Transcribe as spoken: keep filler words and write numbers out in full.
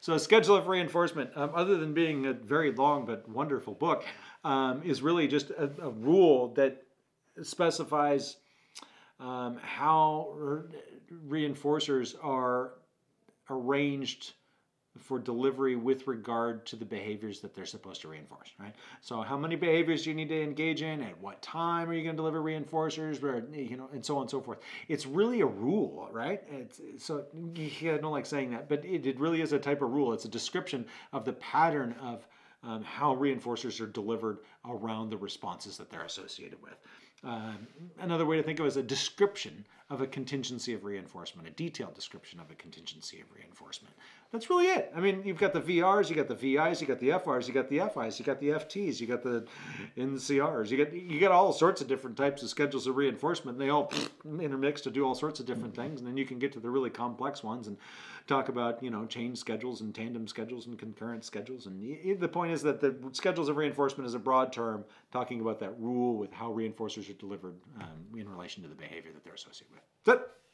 So, Schedule of Reinforcement, um, other than being a very long but wonderful book, um, is really just a, a rule that specifies um, how reinforcers are arranged for delivery with regard to the behaviors that they're supposed to reinforce, right? So how many behaviors do you need to engage in? At what time are you going to deliver reinforcers? Where, you know, and so on and so forth. It's really a rule, right? It's, so yeah, I don't like saying that, but it, it really is a type of rule. It's a description of the pattern of um, how reinforcers are delivered around the responses that they're associated with. Um, another way to think of it is a description of a contingency of reinforcement, a detailed description of a contingency of reinforcement. That's really it. I mean, you've got the V Rs, you got the V Is, you got the F Rs, you got the F Is, you got the F Ts, you got the N C Rs, you got you got all sorts of different types of schedules of reinforcement. And they all intermix to do all sorts of different things, and then you can get to the really complex ones and talk about, you know, chain schedules and tandem schedules and concurrent schedules. And the point is that the schedules of reinforcement is a broad term talking about that rule with how reinforcers are delivered um, in relation to the behavior that they're associated with. That's it.